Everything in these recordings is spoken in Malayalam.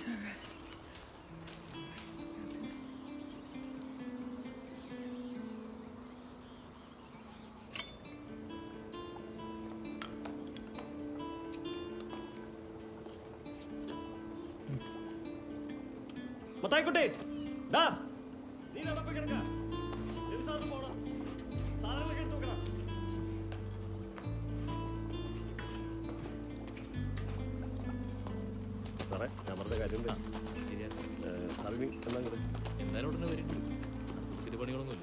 മത്തായിക്കുട്ടി, ഡാ, നീ നടപ്പ് കിടക്ക. സാറിന് പോണം. സാധനങ്ങളൊക്കെ എടുത്ത് നോക്കണം. സാറേ, ഞാൻ പറഞ്ഞ കാര്യം സാറിന് എന്തായാലും ഉടനെ വരും. പണികളൊന്നുമില്ല.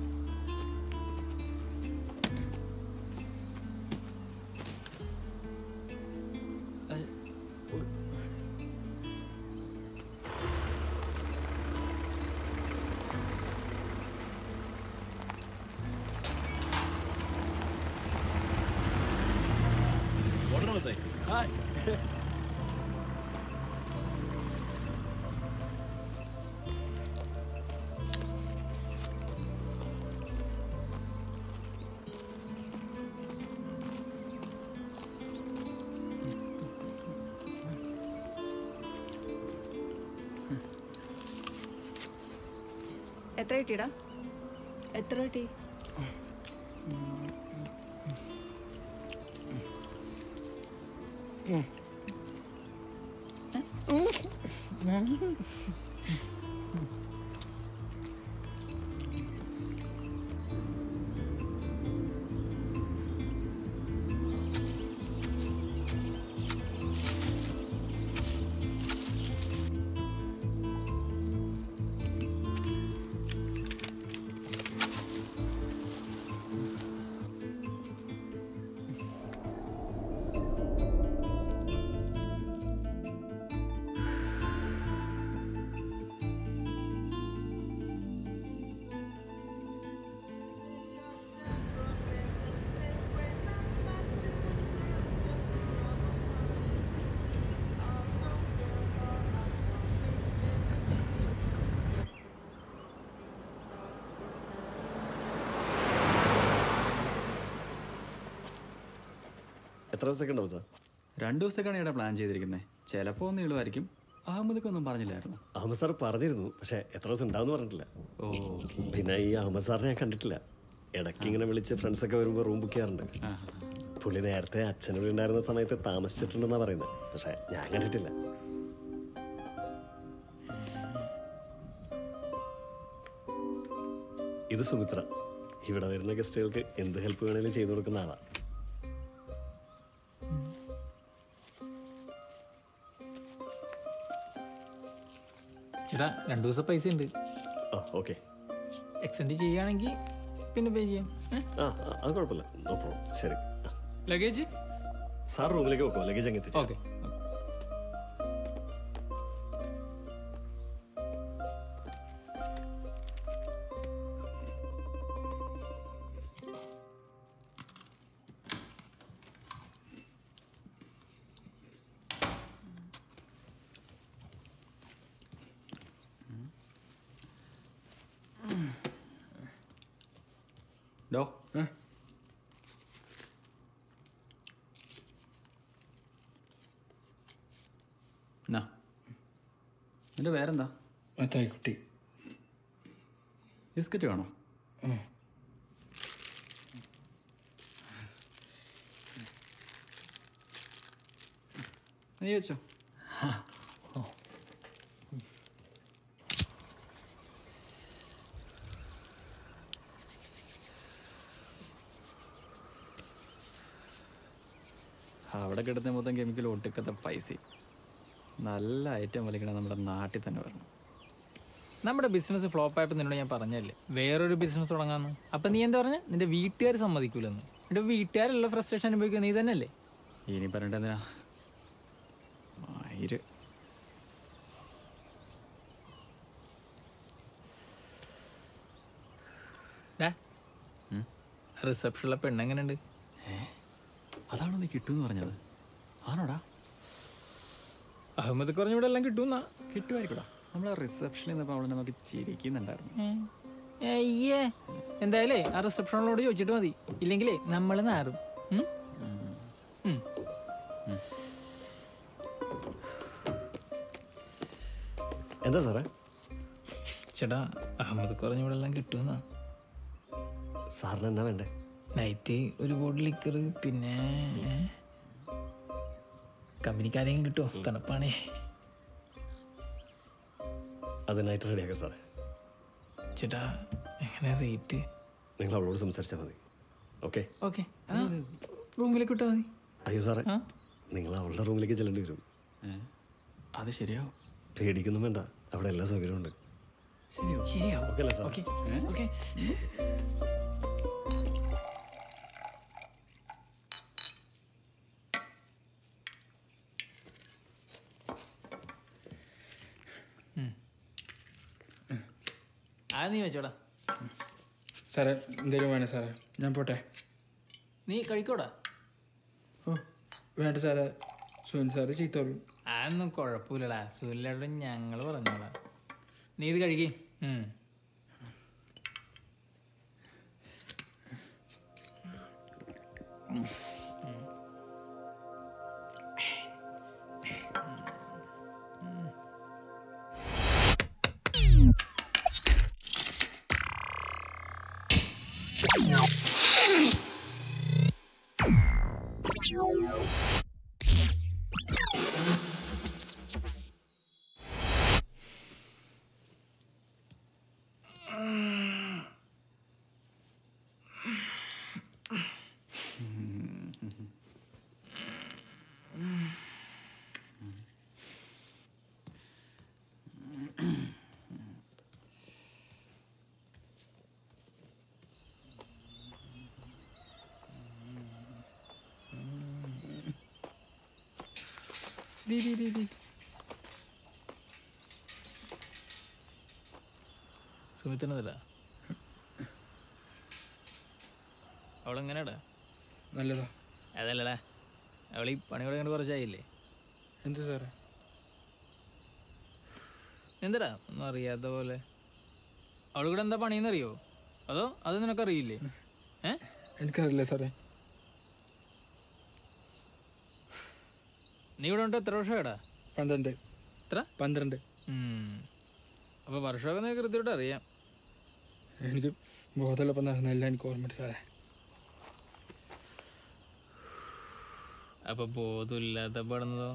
എത്ര കിട്ടിയടാ? എത്ര കിട്ടി? എത്ര ദിവസത്തേക്ക് ഉണ്ടാവും സാർ? 2 ദിവസത്തേക്കാണ് ഇവിടെ പ്ലാൻ ചെയ്തിരിക്കുന്നത്. ചിലപ്പോൾ ഒന്ന് നീളുമായിരിക്കും. അഹമ്മദൊക്കെ ഒന്നും പറഞ്ഞില്ലായിരുന്നു. അഹമ്മദ് സാർ പറഞ്ഞിരുന്നു, പക്ഷെ എത്ര ദിവസം ഉണ്ടാവും പറഞ്ഞിട്ടില്ല. ഓ, പിന്നെ ഈ അഹമ്മദ് സാറിനെ ഞാൻ കണ്ടിട്ടില്ല. ഇടയ്ക്ക് ഇങ്ങനെ വിളിച്ച് ഫ്രണ്ട്സൊക്കെ വരുമ്പോൾ റൂം ബുക്ക് ചെയ്യാറുണ്ട്. പുള്ളി നേരത്തെ അച്ഛനോട് ഉണ്ടായിരുന്ന സമയത്ത് താമസിച്ചിട്ടുണ്ടെന്നാണ് പറയുന്നത്, പക്ഷെ ഞാൻ കണ്ടിട്ടില്ല. ഇത് സുമിത്ര, ഇവിടെ വരുന്ന ഗസ്റ്റുകൾക്ക് എന്ത് ഹെൽപ്പ് വേണേലും ചെയ്തു കൊടുക്കുന്ന ആളാണ്. ചേട്ടാ 2 ദിവസം പൈസ ഉണ്ട്. ഓക്കെ, എക്സ്റ്റെൻഡ് ചെയ്യുകയാണെങ്കിൽ പിന്നെ പേ ചെയ്യാം. അത് കുഴപ്പമില്ല, നോ പ്രോബ്ലം. ശരി, ലഗേജ് സാർ റൂമിലേക്ക് വെക്കോ, ലഗേജ് അങ്ങ് എത്തിച്ചു. ഓക്കെ. ഡോ, നിന്റെ പേരെന്താ? മത്തായിക്കുട്ടി. ബിസ്ക്കറ്റ് വേണോ? നീ വെച്ചോ. അവിടെ കിടന്ന മൊത്തം കെമിക്കൽ ഒട്ടിക്കത്തെ പൈസ. നല്ല ഐറ്റം വലിക്കണം നമ്മുടെ നാട്ടിൽ തന്നെ വരണം. നമ്മുടെ ബിസിനസ് ഫ്ലോപ്പ് ആയപ്പോൾ നിന്നോട് ഞാൻ പറഞ്ഞല്ലേ വേറൊരു ബിസിനസ് തുടങ്ങാമെന്ന്. അപ്പം നീ എന്താ പറഞ്ഞ നിന്റെ വീട്ടുകാർ സമ്മതിക്കൂലെന്ന്. എൻ്റെ വീട്ടുകാരുള്ള ഫ്രസ്ട്രേഷൻ അനുഭവിക്കുക നീ തന്നെയല്ലേ. ഇനി പറഞ്ഞിട്ടെന്തിനാ? ആയിര് റിസപ്ഷനിലെ പെണ്ണെങ്ങനെയുണ്ട്? അതാണോ നീ കിട്ടുമെന്ന് പറഞ്ഞത്? ആണോടാ? അഹമ്മദ് കുറഞ്ഞ ഇവിടെ എല്ലാം കിട്ടുമെന്നാ. കിട്ടുമായിരിക്കൂടാ. നമ്മളെ റിസപ്ഷനിൽ നിന്നപ്പോൾ അവളെ നോക്കി ചിരിക്കുന്നുണ്ടായിരുന്നു. അയ്യേ, എന്തായാലേ ആ റിസപ്ഷനിലോട് ചോദിച്ചിട്ട് മതി, ഇല്ലെങ്കിലേ നമ്മൾ നാറും. എന്താ സാറേ? ചേട്ടാ അഹമ്മദ് കുറഞ്ഞ ഇവിടെ എല്ലാം കിട്ടുമെന്നാ. സാറിന് എന്നാ വേണ്ടേ? നൈറ്റ് ഒരു ബോട്ടിൽ ലിക്കർ, പിന്നെ കമ്പനിക്കാരെയും കിട്ടുമോ? തണുപ്പാണേ. അത് നൈറ്റ് റെഡിയാക്കാം സാറേ. ചേട്ടാ എങ്ങനെ റേറ്റ്? നിങ്ങൾ അവളോട് സംസാരിച്ചാൽ മതി. ഓക്കെ ഓക്കെ, റൂമിലേക്ക് വിട്ടാൽ മതി. അയ്യോ സാറേ, നിങ്ങൾ അവളുടെ റൂമിലേക്ക് ചെല്ലേണ്ടി വരും. അത് ശരിയാവും. പേടിക്കൊന്നും വേണ്ട, അവിടെ എല്ലാ സൗകര്യവും ഉണ്ട്. ശരിയാവും. ഓക്കെ അല്ലേ സാർ? Okay okay. നീ വെച്ചോടാ. സാറേ എന്തേലും വേണേ സാറേ, ഞാൻ പോട്ടെ. നീ കഴിക്കോടാ. ഓ വേണ്ട സാറേ, സുനിൽ സാറ് ചീത്ത പറയും. അതൊന്നും കുഴപ്പമില്ലടാ, സുനിലോട് ഞങ്ങൾ പറഞ്ഞോളാ. നീ ഇത് കഴിക്കേ. സുമിത്രനല്ല അവളെങ്ങനെയാടാ? നല്ലതാ. അതല്ലടാ, അവളീ പണിയോടെ കണ്ട് കുറച്ചായില്ലേ? എന്ത് സാറേ? എന്താടാ ഒന്നും അറിയാത്ത പോലെ? അവൾ കൂടെ എന്താ പണിയെന്നറിയോ? അതോ അത് നിനക്കറിയില്ലേ? എനിക്കറിയില്ല സാറേ. നീ ഇവിടെ ഉണ്ട് എത്ര വർഷമാടാ? 12. എത്ര? 12. അപ്പോൾ വർഷമൊക്കെ നിനക്ക് കൃത്യമായിട്ട് അറിയാം. എനിക്ക് ബോധമുള്ളപ്പം നടന്നെല്ലാം എനിക്ക് ഓർമ്മയുണ്ട് സാറേ. അപ്പൊ ബോധമില്ലാത്ത പെടുന്നതോ?